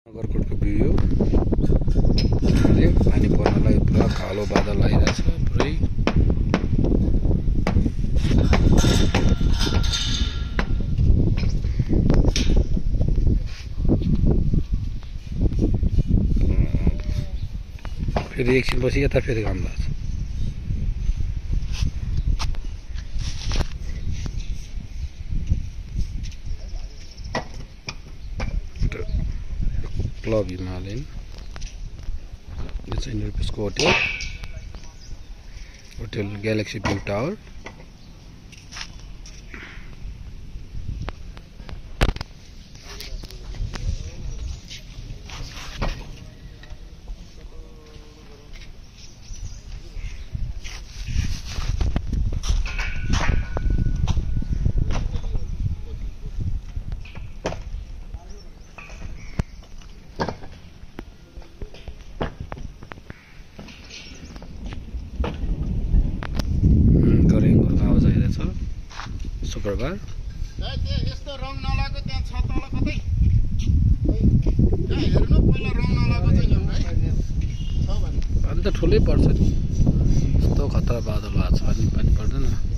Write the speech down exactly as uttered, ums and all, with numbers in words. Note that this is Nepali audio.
नगरकोटको भ्यू हो। पानी पर्नलाई पुरा कालो बादल आइरहेछ पुरै। फेरि एकछिनपछि यता फेरि घाम लाग्छ। क्लब हिमालयन यो चाहिँ रुपिसको hotel hotel galaxy view tower. शुक्रबार यस्तो रङ नलागो त्यहाँ छ तल कतै त्यहाँ हेर्नु पहिला रङ नलागो चाहिँ ल्याउनु है छ भने अन्त ठुलै पर्छ नि। यस्तो खतरा बादल भएको छ अनि पानी पर्दैन।